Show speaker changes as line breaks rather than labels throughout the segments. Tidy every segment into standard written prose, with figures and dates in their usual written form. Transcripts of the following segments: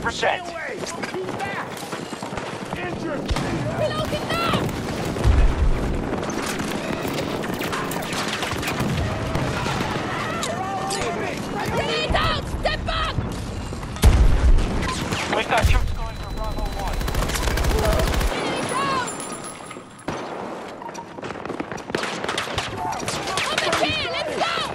50%.
Reloading now! Grenade out! Step back!
We've got troops going for Bravo 1.
Grenade out! Over here! Let's go!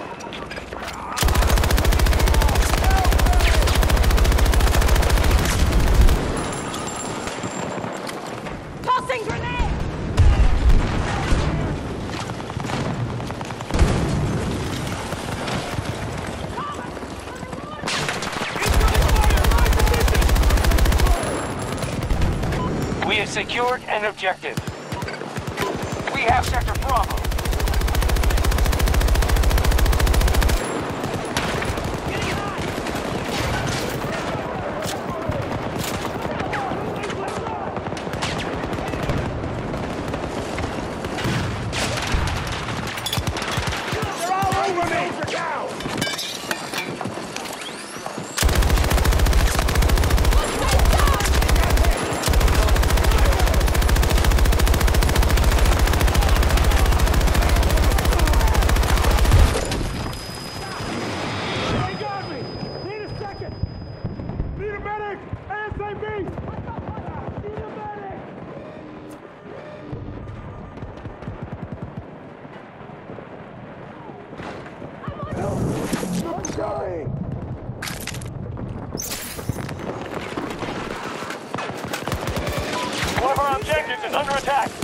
Tossing grenade!
We have secured an objective. We have Sector Bravo.
They're all over me! Down! They got me! Need a second! Need a medic! ASAP! Need a medic! I'm sorry!
One of our objectives is under attack.